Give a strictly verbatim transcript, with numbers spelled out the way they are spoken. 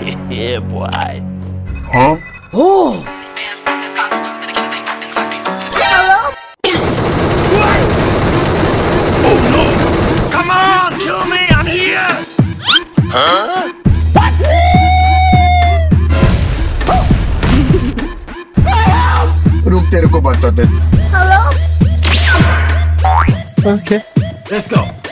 Yeah, boy. Huh? Oh! Hello? Oh no! Come on, kill me! I'm here! Huh? रुक तेरे को बताते. Hello? Okay. Let's go.